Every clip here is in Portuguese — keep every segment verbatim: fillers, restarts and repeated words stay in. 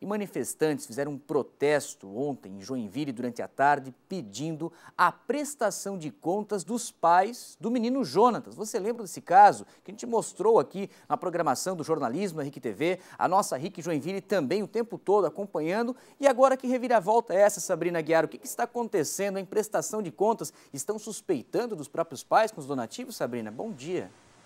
E manifestantes fizeram um protesto ontem em Joinville durante a tarde pedindo a prestação de contas dos pais do menino Jonatas. Você lembra desse caso que a gente mostrou aqui na programação do jornalismo da R I C T V? A nossa R I C Joinville também o tempo todo acompanhando. E agora que reviravolta é essa, Sabrina Guiar? O que, que está acontecendo em prestação de contas? Estão suspeitando dos próprios pais com os donativos, Sabrina? Bom dia.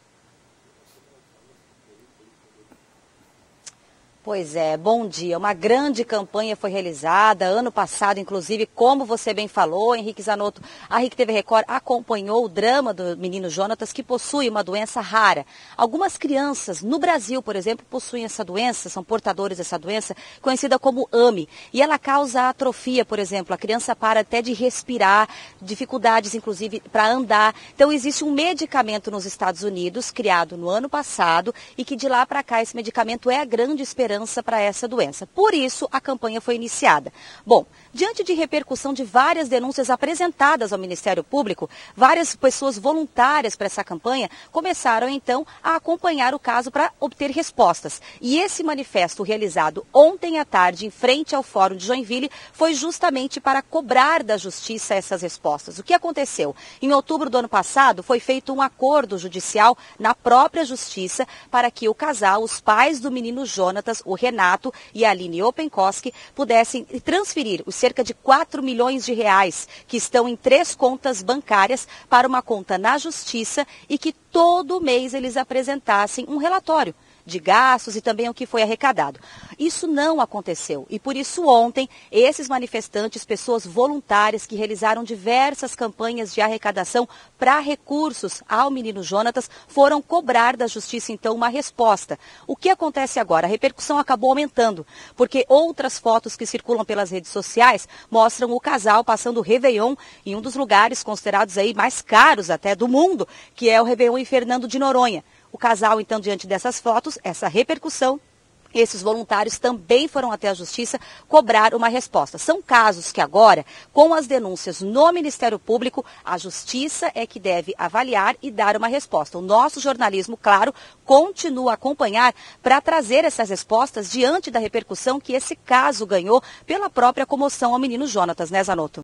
Pois é, bom dia. Uma grande campanha foi realizada ano passado, inclusive, como você bem falou, Henrique Zanotto, a R I C T V Record acompanhou o drama do menino Jonatas, que possui uma doença rara. Algumas crianças no Brasil, por exemplo, possuem essa doença, são portadores dessa doença, conhecida como A M E. E ela causa atrofia, por exemplo, a criança para até de respirar, dificuldades, inclusive, para andar. Então, existe um medicamento nos Estados Unidos, criado no ano passado, e que de lá para cá esse medicamento é a grande esperança para essa doença. Por isso, a campanha foi iniciada. Bom, diante de repercussão de várias denúncias apresentadas ao Ministério Público, várias pessoas voluntárias para essa campanha começaram, então, a acompanhar o caso para obter respostas. E esse manifesto realizado ontem à tarde, em frente ao Fórum de Joinville, foi justamente para cobrar da Justiça essas respostas. O que aconteceu? Em outubro do ano passado, foi feito um acordo judicial na própria Justiça para que o casal, os pais do menino Jonatas, o Renato e a Aline Openkoski, pudessem transferir os cerca de quatro milhões de reais que estão em três contas bancárias para uma conta na Justiça e que todo mês eles apresentassem um relatório de gastos e também o que foi arrecadado. Isso não aconteceu e por isso ontem esses manifestantes, pessoas voluntárias que realizaram diversas campanhas de arrecadação para recursos ao menino Jonatas, foram cobrar da Justiça então uma resposta. O que acontece agora? A repercussão acabou aumentando, porque outras fotos que circulam pelas redes sociais mostram o casal passando o Réveillon em um dos lugares considerados aí mais caros até do mundo, que é o Réveillon em Fernando de Noronha. O casal, então, diante dessas fotos, essa repercussão, esses voluntários também foram até a Justiça cobrar uma resposta. São casos que agora, com as denúncias no Ministério Público, a Justiça é que deve avaliar e dar uma resposta. O nosso jornalismo, claro, continua a acompanhar para trazer essas respostas diante da repercussão que esse caso ganhou pela própria comoção ao menino Jonatas, né, Zanotto?